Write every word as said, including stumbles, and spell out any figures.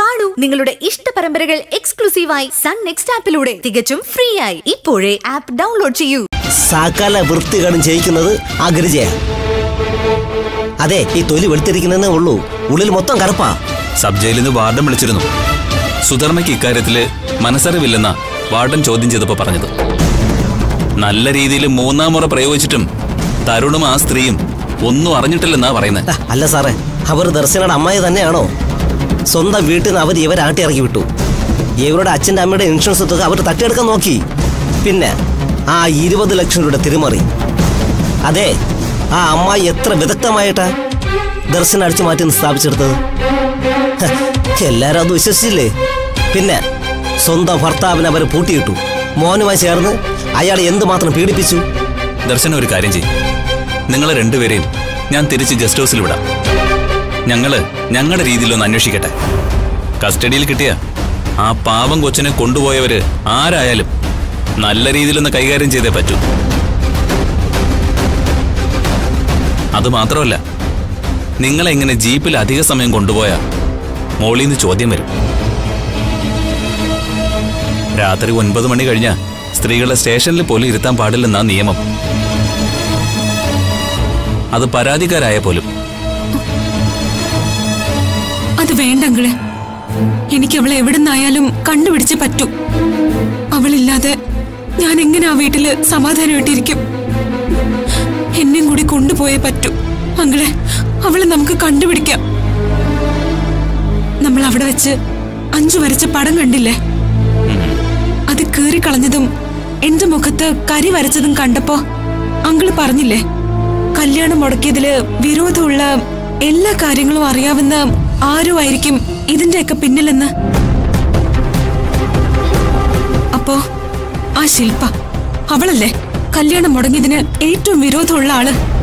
കാണൂ നിങ്ങളുടെ ഇഷ്ട പരമ്പരകൾ എക്സ്ക്ലൂസീവായി സൺ നെക്സ്റ്റ് ആപ്പിലൂടെ തികച്ചും ഫ്രീ ആയി. ഇപ്പോഴേ ആപ്പ് ഡൗൺലോഡ് ചെയ്യൂ. സകല വൃത്തികളും ചെയ്യിക്കുന്നത് അഗ്രജയ. അതെ, ഈ തൊലി വെളുത്തിരിക്കുന്നതേ ഉള്ളൂ, ഉള്ളിൽ മൊത്തം കറുപ്പാ. സബ് ജയിലിൽ നിന്ന് വാർഡൻ വിളിച്ചിരുന്നു. സുധർമ്മയ്ക്ക് ഇക്കാര്യത്തില് മനസ്സറിവില്ലെന്ന വാർഡൻ ചോദ്യം ചെയ്തപ്പോ പറഞ്ഞത്. നല്ല രീതിയിൽ മൂന്നാം മുറ പ്രയോഗിച്ചിട്ടും തരുണും ആ സ്ത്രീയും ഒന്നും അറിഞ്ഞിട്ടില്ലെന്നാ പറയുന്നത്. അല്ല സാറേ, അവർ ദർശനയുടെ അമ്മായി തന്നെയാണോ? സ്വന്തം വീട്ടിൽ നിന്ന് അവർ ഇവരെ ആട്ടി ഇറക്കി വിട്ടു. ഇവരുടെ അച്ഛൻ്റെ അമ്മയുടെ ഇൻഷുറൻസ് തുക അവർ തട്ടിയെടുക്കാൻ നോക്കി. പിന്നെ ആ ഇരുപത് ലക്ഷം രൂപയുടെ തിരിമറി. അതെ, ആ അമ്മായി എത്ര വിദഗ്ധമായിട്ടാ ദർശനം അടിച്ചു മാറ്റി സ്ഥാപിച്ചെടുത്തത്. എല്ലാരും അത് വിശ്വസിച്ചില്ലേ? പിന്നെ സ്വന്തം ഭർത്താവിനെ അവർ പൂട്ടിയിട്ടു. മോനുമായി ചേർന്ന് അയാളെ എന്തുമാത്രം പീഡിപ്പിച്ചു. ദർശനം ഒരു കാര്യം ചെയ്യും, നിങ്ങളെ രണ്ടുപേരെയും ഞാൻ തിരിച്ച് ഗസ്റ്റ് ഹൗസിൽ വിടാം. ഞങ്ങള് ഞങ്ങളുടെ രീതിയിലൊന്ന് അന്വേഷിക്കട്ടെ. കസ്റ്റഡിയിൽ കിട്ടിയ ആ പാവം കൊച്ചിനെ കൊണ്ടുപോയവര് ആരായാലും നല്ല രീതിയിലൊന്ന് കൈകാര്യം ചെയ്തേ പറ്റൂ. അതുമാത്രമല്ല, നിങ്ങളെ ഇങ്ങനെ ജീപ്പിൽ അധിക സമയം കൊണ്ടുപോയാ മോളിന്ന് ചോദ്യം വരും. രാത്രി ഒൻപത് മണി കഴിഞ്ഞാ സ്ത്രീകളെ സ്റ്റേഷനിൽ പോലും ഇരുത്താൻ പാടില്ലെന്നാ നിയമം. അത് പരാതിക്കാരായ പോലും. അത് വേണ്ടങ്ങളെ, എനിക്ക് അവളെ എവിടെ നിന്നായാലും കണ്ടുപിടിച്ചേ പറ്റൂ. അവളില്ലാതെ ഞാൻ എങ്ങനെ ആ വീട്ടില് സമാധാനമായിട്ടിരിക്കും? എന്നെയും കൂടി കൊണ്ടുപോയേ പറ്റൂ. അങ്ങളെ, അവളെ നമുക്ക് കണ്ടുപിടിക്കാം. നമ്മൾ അവിടെ വെച്ച് അഞ്ചു വരച്ച പടം കണ്ടില്ലേ? അത് കീറിക്കളഞ്ഞതും എന്റെ മുഖത്ത് കരി വരച്ചതും കണ്ടപ്പോ അങ്കിള് പറഞ്ഞില്ലേ, കല്യാണം മുടക്കിയതില് വിരോധമുള്ള എല്ലാ കാര്യങ്ങളും അറിയാവുന്ന ആരും ആയിരിക്കും ഇതിന്റെയൊക്കെ പിന്നിലെന്ന്. അപ്പോ ആ ശില്പ അവളല്ലേ കല്യാണം മുടങ്ങിയതിന് ഏറ്റവും വിരോധമുള്ള ആള്?